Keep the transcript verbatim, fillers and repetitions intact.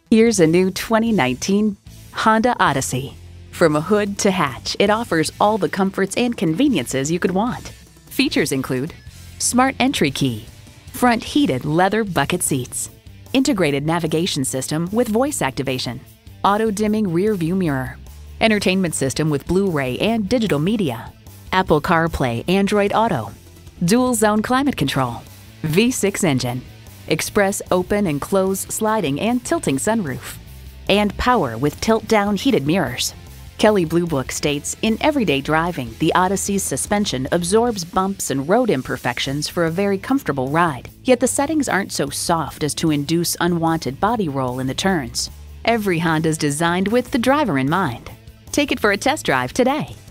Here's a new twenty nineteen Honda Odyssey. From a hood to hatch, it offers all the comforts and conveniences you could want. Features include smart entry key, front heated leather bucket seats, integrated navigation system with voice activation, auto-dimming rear view mirror, entertainment system with Blu-ray and digital media, Apple CarPlay, Android Auto, dual zone climate control, V six engine, express open and close sliding and tilting sunroof, and power with tilt-down heated mirrors. Kelley Blue Book states, in everyday driving, the Odyssey's suspension absorbs bumps and road imperfections for a very comfortable ride, yet the settings aren't so soft as to induce unwanted body roll in the turns. Every Honda's designed with the driver in mind. Take it for a test drive today.